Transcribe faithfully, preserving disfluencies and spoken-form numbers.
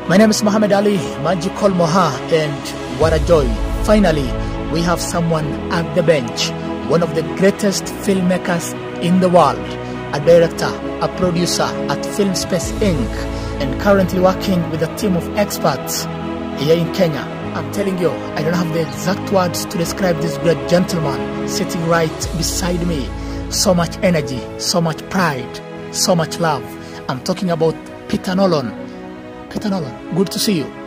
My name is Muhammad Ali, Magical Moha, and what a joy. Finally, we have someone at the bench, one of the greatest filmmakers in the world, a director, a producer at Film Space Incorporated, and currently working with a team of experts here in Kenya. I'm telling you, I don't have the exact words to describe this great gentleman sitting right beside me. So much energy, so much pride, so much love. I'm talking about Peter Nolon. Peter Nolon, good to see you.